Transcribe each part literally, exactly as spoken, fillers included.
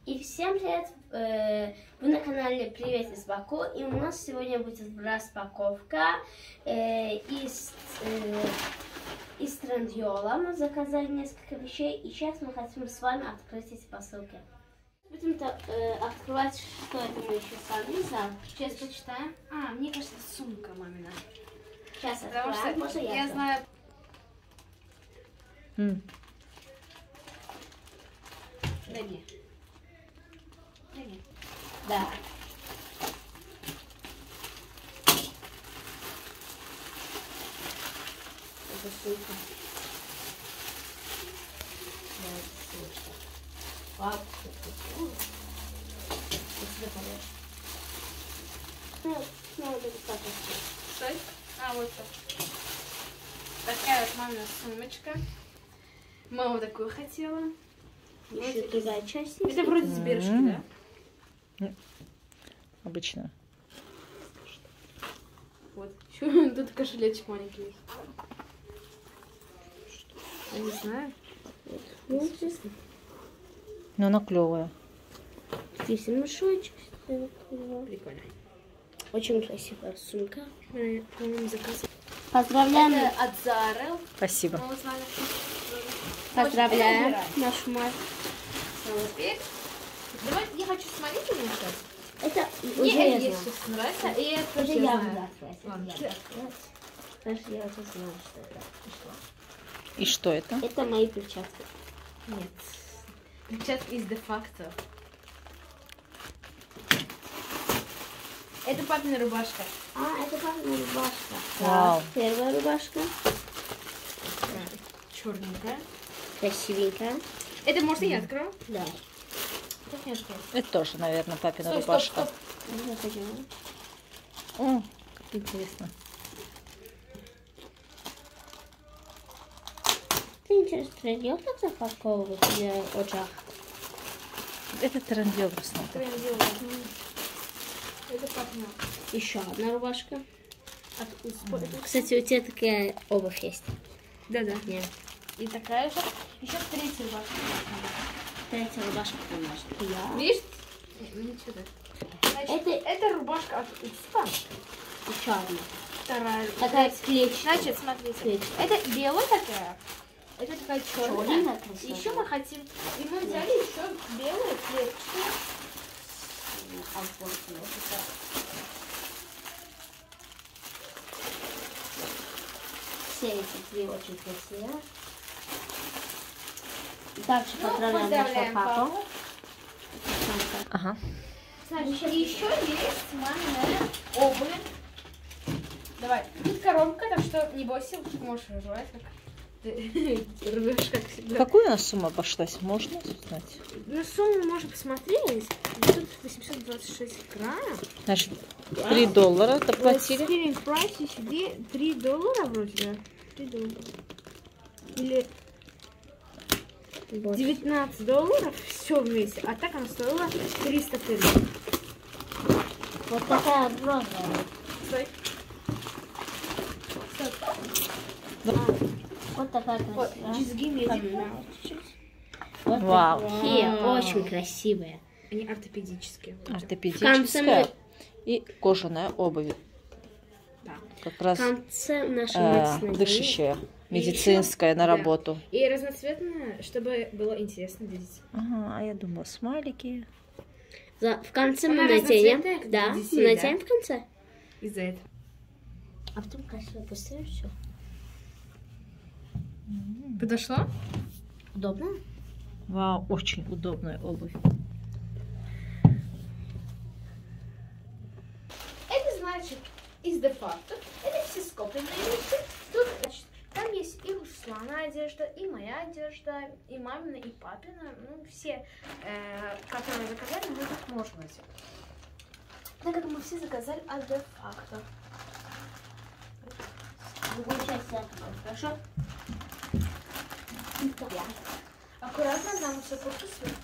И всем привет! Вы на канале Привет из Баку, и у нас сегодня будет распаковка из, из Трендьола. Мы заказали несколько вещей, и сейчас мы хотим с вами открыть эти посылки. Будем открывать, что это мы еще сами взяли. Сейчас почитаем. А, мне кажется, сумка мамина. Сейчас Потому откроем. что Можно я, я знаю... Mm. Дай мне. Дай мне. Да. Это сумка. Да, это сумка. Вау, что сюда положишь. Ну, ну, вот это так вот. Стой. А, вот так. Такая вот мамина сумочка. Мама такую хотела. Еще Вот другая часть. Это вроде сбережки, М-м. да? Нет. Обычно. Вот. Еще тут кошелечек маленький есть. Я не знаю. Ну, честно. Но она клевая. Здесь мешочек. Прикольно. Очень красивая сумка. Мы, по-моему, заказывали. Поздравляем. Это от Зары. Спасибо. Мы узнали. Поздравляем Вот, нашу мать. вот теперь. Давай, я хочу смотреть у меня сейчас. Это Мне уже это я есть знаю. что нравится, и это Это тоже я я буду знаю. открывать. Это Ладно. я буду открывать. Потому что я уже знаю, что это. И что это? Это мои перчатки. Нет. Перчатки из де-факто. Это папина рубашка. А, это папина рубашка. Вау. Так, первая рубашка. Черненькая. Красивенькая. Это можно я открою? Да. Как я открою? Это тоже, наверное, папина Стоп, рубашка. стоп, стоп. Я хочу. О, как интересно. Ты интересно, Трендьол так запаковывает или Оджах? Это Трендьол в основном. Что я делаю? Это папина. Еще одна рубашка. От Успо- Кстати, у тебя такая обувь есть. Да-да. Нет. И такая же. Еще третья рубашка. Третья рубашка домашняя. Я. Видишь? Ну ничего. Значит, Это- это рубашка от Успа. Еще одна. Вторая. Такая клетчатая. Значит, смотрите. Клетчатая. Это белая такая. Это такая черная. Черная, красивая. Еще мы хотим. И мы взяли еще белую клетчатую. Все эти три очень красивые. Также Ну, поздравляем нашего поздравляем папу. папу. Ага. Значит, еще есть мамина обувь. Давай. Тут коробка, так что не бойся, можешь рвать, как ты рвешь, как всегда. Какую у нас сумма обошлась? Можно узнать? На сумму можно посмотреть. Тут восемьсот двадцать шесть грамм. Значит, три доллара доплатили. Clearing price сюда три доллара вроде, да? три доллара. Или девятнадцать долларов, все вместе. А так она стоила триста тысяч. Вот такая розовая. Стой. Вот такая Вот, красивая. just give me a Помимо чуть-чуть. Вот Вау. такие Вау. очень красивые. Они ортопедические. вроде. Ортопедическая конце и кожаная обувь. Да. Как В раз конце нашей э, мать наденет. дышащая, И медицинская еще- на да. работу. И разноцветная, чтобы было интересно видеть. Ага, а я думала, смайлики. За- В конце Она мы наденем. разноцветная, как Да, у мы детей, да? наденем в конце. Из-за этого. А потом красиво быстрее все. Подошло? Удобно? Вау, очень удобная обувь. Это значит из де-факто. Это все скопленные вещи. Тут, значит, там есть и Руслана одежда, и моя одежда, и мамина, и папина. Ну, все, э, которые мы заказали, мы тут можем взять. Так как мы все заказали от де-факто. Другую часть я открою, хорошо? Аккуратно, нам все куртку сверху.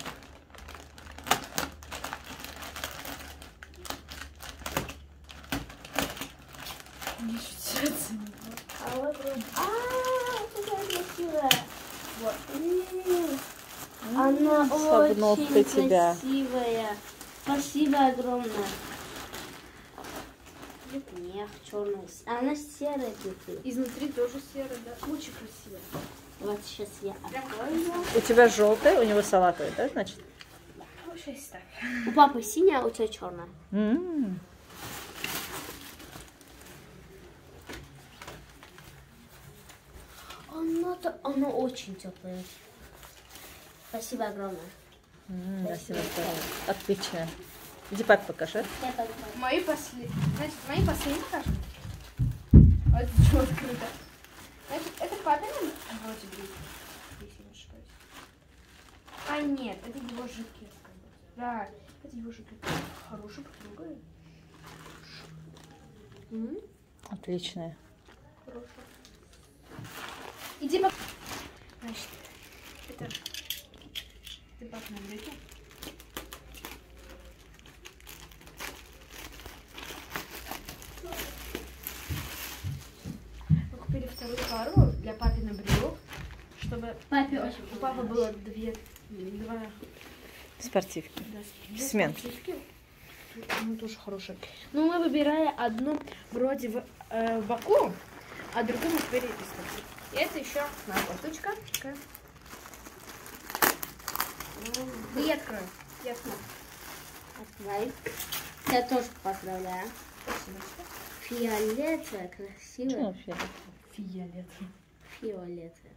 Не шутится. А вот... А, какая красивая. Вот. М, Она Она с обновкой очень тебя. красивая. Спасибо огромное. Нет, черная. Она серая внутри. Изнутри тоже серый, да? Очень красиво. Вот сейчас я Прям открою. У тебя желтый, у него салатовый, да, значит? Лучше ставь. У папы синяя, а у тебя черная. М. Она-то, она очень теплая. Спасибо огромное. М, спасибо, здорово. Отлично. Иди папе покажи. Я так думаю. Мои последние. Значит, мои последние покажу. Вот это что открыто. Значит, это папин вроде бы. Если не ошибаюсь. А нет, это его жакет. Да, это его жакет. Хороший, потрогай. М, Отличная. Хороший. Иди по... Значит, это... Это папина брюки. Мы купили вторую пару для папиных брюк, чтобы Папе очень у папы было две, два, Спортивки. да, две Смен. спортивки. Ну, тоже хорошие. Ну, мы выбирали одну вроде в, э, в Баку, а другую мы купили из Турции. И это еще моя кофточка. Такая. Да я открою. Я открою. Открывай. Я тоже поздравляю. Спасибо. Фиолетовая, красивая. Почему вообще? Фиолетовый. Фиолетовая.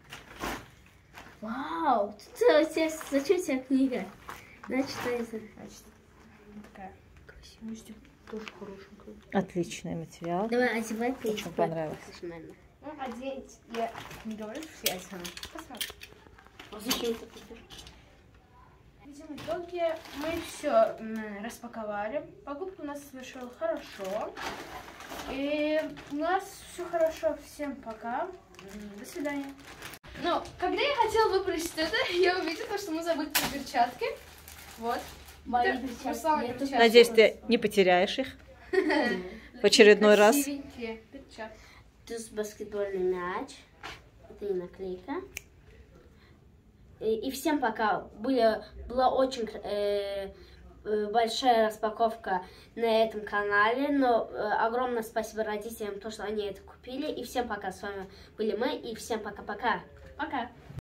Вау! Тут у тебя, зачем у тебя книга? Значит, что это? Значит, такая красивая. Тоже хорошенькая. Отличный материал. Давай, одевай. Очень понравилось. Наверное. Ну, одеть, я не говорю, что я одену. Посмотрим. А зачем ты купишь? Видимо, в итоге мы все распаковали. Покупка у нас совершила хорошо. И у нас все хорошо. Всем пока. М, До свидания. Ну, когда я хотела выпросить это, я увидела, что мы забыли про перчатки. Вот. Мои Это перчатки Руслана нету. перчатки. Надеюсь, ты не потеряешь их в очередной раз. Красивенькие перчатки. Тут баскетбольный мяч. Это не наклейка. И, и всем пока. Были, была очень э, э, большая распаковка на этом канале. Но э, огромное спасибо родителям, то, что они это купили. И всем пока. С вами были мы. И всем пока-пока. Пока.